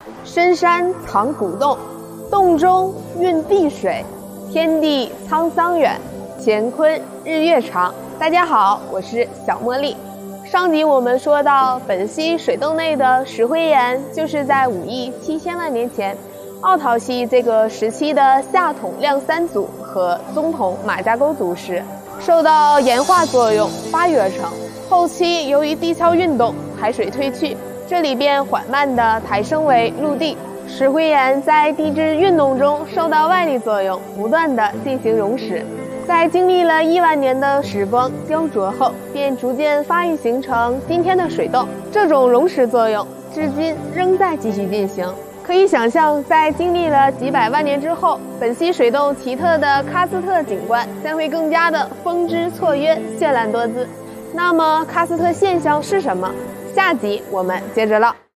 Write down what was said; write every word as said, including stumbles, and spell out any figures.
深山藏古洞，洞中蕴碧水，天地沧桑远，乾坤日月长。大家好，我是小茉莉。上集我们说到，本溪水洞内的石灰岩，就是在五亿七千万年前，奥陶系这个时期的下统亮三祖和宗统马家沟族时，受到岩化作用发育而成。后期由于地壳运动，海水退去，这里便缓慢地抬升为陆地。石灰岩在地质运动中受到外力作用，不断地进行溶蚀。在经历了亿万年的时光雕琢后，便逐渐发育形成今天的水洞。这种溶蚀作用至今仍在继续进行。可以想象，在经历了几百万年之后，本溪水洞奇特的喀斯特景观将会更加的风姿绰约、绚烂多姿。那么喀斯特现象是什么？下集我们接着唠。